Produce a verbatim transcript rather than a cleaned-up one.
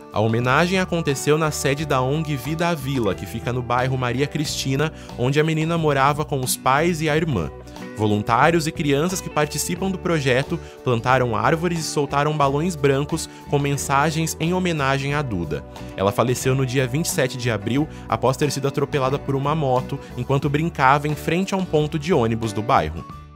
A homenagem aconteceu na sede da O N G Vida à Vila, que fica no bairro Maria Cristina, onde a menina morava com os pais e a irmã. Voluntários e crianças que participam do projeto plantaram árvores e soltaram balões brancos com mensagens em homenagem a Duda. Ela faleceu no dia vinte e sete de abril após ter sido atropelada por uma moto enquanto brincava em frente a um ponto de ônibus do bairro.